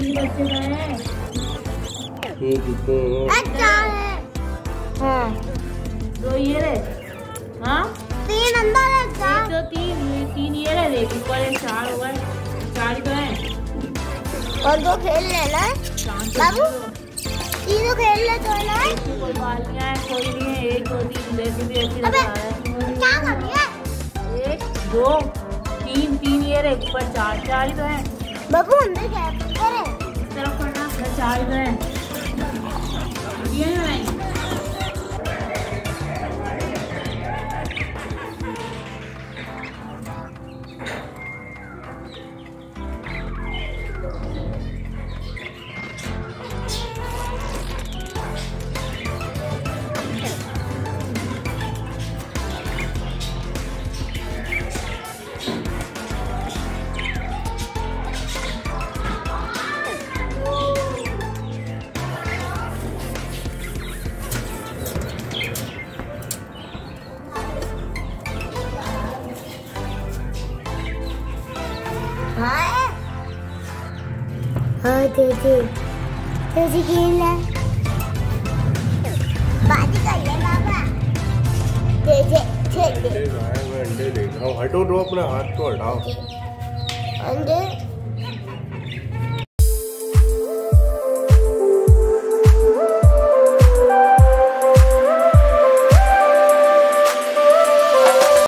तीन बच्चे गए हैं। ये कितने हैं? अच्छा है। हाँ। दो ये रहे। हाँ। तीन अंदर है। एक दो तीन ये रहे। एक ऊपर एक चार हो गए। चार तो हैं। और दो खेल लेना बाबू। तीनों खेल ले तो ना। कोई बात नहीं है, कोई नहीं है। एक दो तीन जैसे भी ऐसी अबे क्या कर रही है? एक दो तीन तीन ये रहे। ऊपर चार चार ही तो हैं। बाबू अंदर क्या है? इस तरफ पढ़ना। चार ही तो हैं। ये है। हाँ दीदी खेल है। बाजी कर ले बाबा। दीदी खेल ले। अंडे देख रहा हूँ। हटो दो अपने हाथ को हटाओ। अंडे